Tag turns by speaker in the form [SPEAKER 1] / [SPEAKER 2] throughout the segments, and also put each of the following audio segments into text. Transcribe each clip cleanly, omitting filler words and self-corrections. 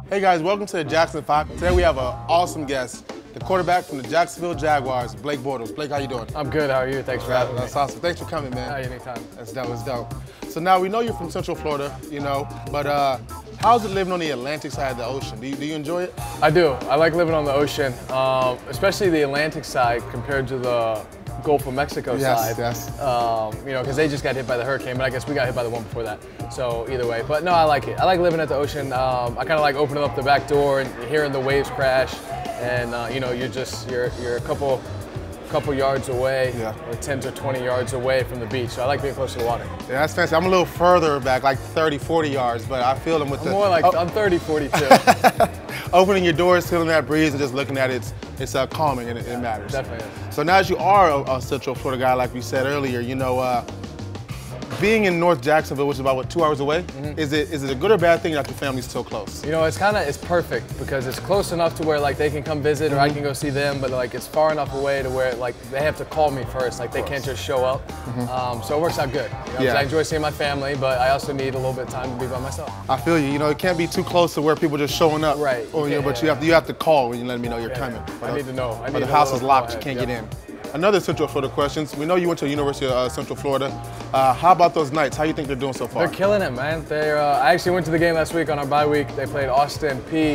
[SPEAKER 1] Hey guys, welcome to the Jackson 5. Today we have an awesome guest, the quarterback from the Jacksonville Jaguars, Blake Bortles. Blake, how you doing?
[SPEAKER 2] I'm good, how are you? Thanks for having me.
[SPEAKER 1] That's awesome. Thanks for coming, man.
[SPEAKER 2] Anytime.
[SPEAKER 1] That's dope, that's dope. So now we know you're from Central Florida, but how's it living on the Atlantic side of the ocean? Do you enjoy it?
[SPEAKER 2] I do. I like living on the ocean, especially the Atlantic side compared to the Gulf of Mexico side.
[SPEAKER 1] Yes.
[SPEAKER 2] Because they just got hit by the hurricane, but I guess we got hit by the one before that. So either way, but no, I like it. I like living at the ocean. I kind of like opening up the back door and hearing the waves crash, and you're a couple yards away, or 10 to 20 yards away from the beach. So I like being close to the water.
[SPEAKER 1] Yeah, that's fancy. I'm a little further back, like 30, 40 yards, but I feel them with
[SPEAKER 2] I'm more like, I'm 30, 42.
[SPEAKER 1] Opening your doors, feeling that breeze, and just looking at it, it's calming and it matters.
[SPEAKER 2] Definitely is.
[SPEAKER 1] So now as you are a Central Florida guy, like we said earlier, being in North Jacksonville, which is about, 2 hours away, is it a good or bad thing that your family's still close?
[SPEAKER 2] It's perfect because it's close enough to where like they can come visit or I can go see them, but like it's far enough away to where like they have to call me first, like they can't just show up. So it works out good. I enjoy seeing my family, but I also need a little bit of time to be by myself.
[SPEAKER 1] I feel you. It can't be too close to where people just showing up.
[SPEAKER 2] Right.
[SPEAKER 1] But you have to call when you let me know you're coming.
[SPEAKER 2] I need to know.
[SPEAKER 1] The house is locked, you can't get in. Another Central Florida questions. We know you went to the University of Central Florida. How about those Knights? How do you think they're doing so far?
[SPEAKER 2] They're killing it, man. I actually went to the game last week on our bye week. They played Austin P.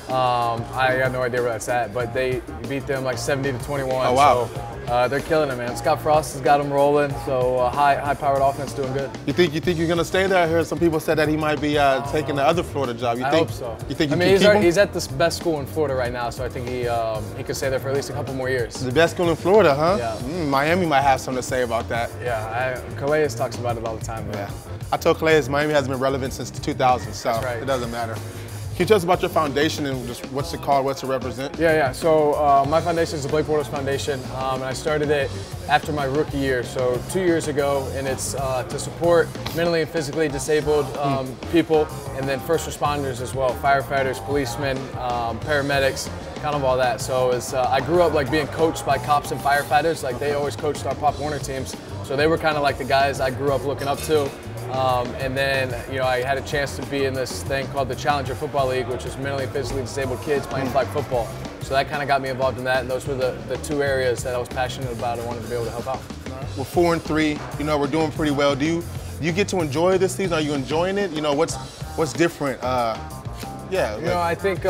[SPEAKER 2] I got no idea where that's at, but they beat them like 70-21.
[SPEAKER 1] Oh, wow.
[SPEAKER 2] So they're killing it, man. Scott Frost has got them rolling, so high-powered offense doing good.
[SPEAKER 1] You think you're going to stay there? I heard some people said that he might be taking the other Florida job.
[SPEAKER 2] I hope so.
[SPEAKER 1] You think
[SPEAKER 2] he's at the best school in Florida right now, so I think he could stay there for at least a couple more years.
[SPEAKER 1] The best school in Florida, huh?
[SPEAKER 2] Yeah.
[SPEAKER 1] Miami might have something to say about that.
[SPEAKER 2] Yeah, Calais talks about it all the time.
[SPEAKER 1] Yeah. I told Calais Miami hasn't been relevant since 2000, so it doesn't matter. Can you tell us about your foundation and just what's it called, what's it represent?
[SPEAKER 2] Yeah. So my foundation is the Blake Bortles Foundation, and I started it after my rookie year, so 2 years ago, and it's to support mentally and physically disabled people, and then first responders as well, firefighters, policemen, paramedics, kind of all that. So I grew up like being coached by cops and firefighters, like they always coached our Pop Warner teams, so they were kind of like the guys I grew up looking up to. And then, I had a chance to be in this thing called the Challenger Football League, which is mentally and physically disabled kids playing flag football. So that kind of got me involved in that, and those were the two areas that I was passionate about and wanted to be able to help out.
[SPEAKER 1] We're 4-3. We're doing pretty well. Do you get to enjoy this season? Are you enjoying it? What's different?
[SPEAKER 2] I think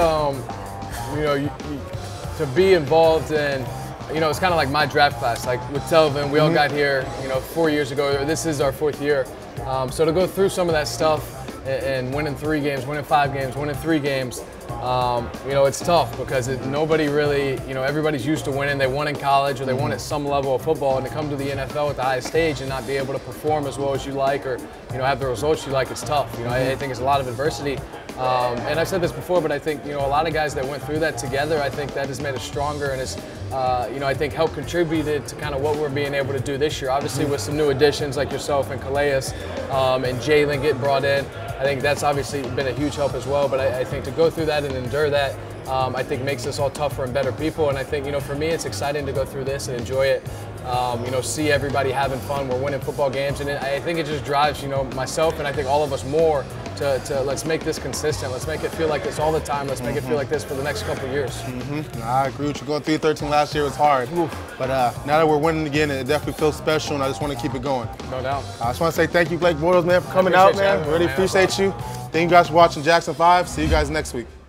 [SPEAKER 2] to be involved in. It's kind of like my draft class. Like with Telvin, we all got here, 4 years ago. This is our 4th year. So to go through some of that stuff and winning 3 games, winning 5 games, winning 3 games, it's tough because nobody really, everybody's used to winning. They won in college or they won at some level of football, and to come to the NFL at the highest stage and not be able to perform as well as you like or, have the results you like, it's tough. I think it's a lot of adversity. And I've said this before, but I think, a lot of guys that went through that together, I think that has made us stronger and has, I think helped contributed to kind of what we're being able to do this year. Obviously with some new additions like yourself and Calais and Jalen getting brought in, I think that's obviously been a huge help as well. But I think to go through that and endure that, I think makes us all tougher and better people. And I think, for me, it's exciting to go through this and enjoy it. See everybody having fun. We're winning football games, and I think it just drives, myself and I think all of us more to let's make this consistent. Let's make it feel like this all the time. Let's make it feel like this for the next couple of years.
[SPEAKER 1] I agree with you. Going 3-13 last year was hard, but now that we're winning again, it definitely feels special, and I just want to keep it going.
[SPEAKER 2] No doubt.
[SPEAKER 1] I just want to say thank you, Blake Bortles, man, for coming out, man. Really appreciate you. Thank you guys for watching Jackson 5. See you guys next week.